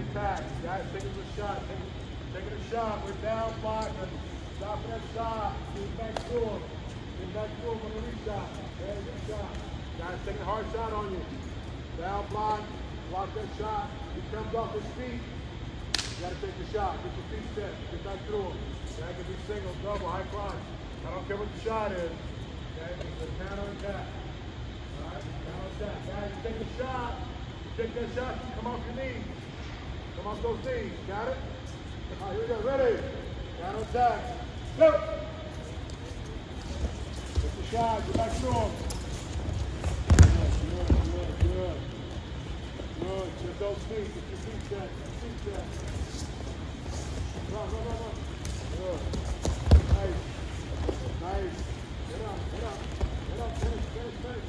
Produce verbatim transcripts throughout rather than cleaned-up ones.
attack. Guys, taking a shot. Taking, taking a shot. We're down block. Stopping that shot. Get back to him. Get back to him on the ReShot. Okay, good shot. Guys, taking a hard shot on you. Down block. Block that shot. He comes off his feet. You gotta take the shot. Get your feet set. Get back through him. That can be single, double, high crunch. I don't care what the shot is. Okay, it's a counter attack. Alright, counter attack. Guys, you take the shot. You take that shot, you come off your knees. Come off those knees. Got it? Alright, here we go. Ready? Counter attack. Go! Take the shot. Get back through him. Good, good, good, good. Good. Get those feet. Get your feet set. Feet set. Run, run, run, run. Good. Nice. Nice. Get up, get up. Get up, finish, finish, finish.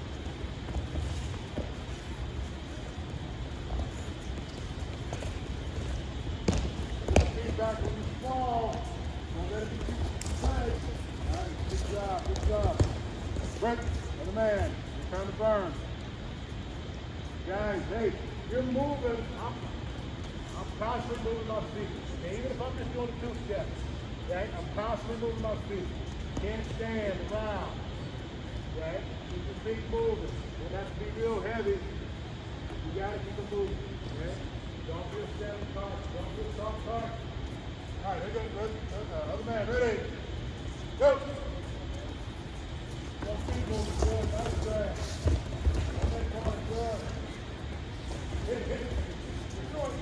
Get your feet back when you fall. Don't let it be too tight. All right, good job, good job. Brent, another man. You're trying to burn. Guys, hey, you're moving. I'm, I'm constantly moving my feet. Okay, even if I'm just doing two steps, right? I'm constantly moving my feet. Can't stand around, right? Keep your feet moving. Don't have to be real heavy. You gotta keep them moving, okay? Don't be a standing car. Don't be a soft car. All right, here goes. Uh, other man, ready? Go. Those feet moving good. Nice drag. That car is good. Hit it, hit it. Keep going.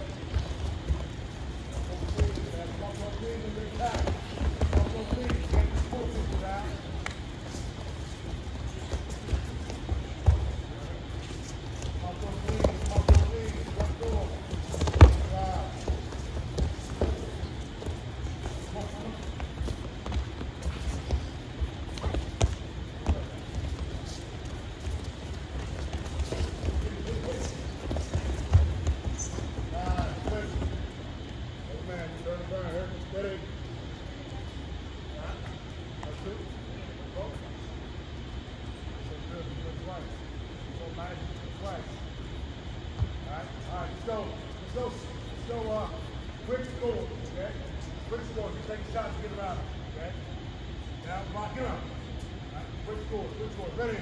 Let's go, let's go, let's go, uh, quick score, okay? Quick score, you take a shot to get around, okay? Now, block it up. Right, quick score, quick score, ready?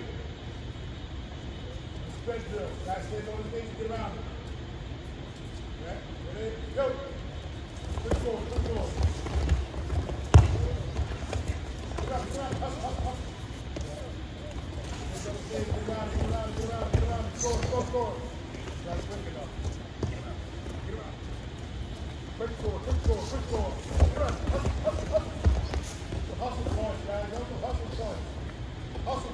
Straight drill, guys, stay on the thing to get around it. Okay, ready, go! Quick score, quick score. Get up, get up, up, up, up. Get around, get around, get around, get around, score, score, score. Got it quick enough. Quick score, quick score, quick score. Get up, up, up, up. It's a hustle point, guys. That's a hustle point. Hustle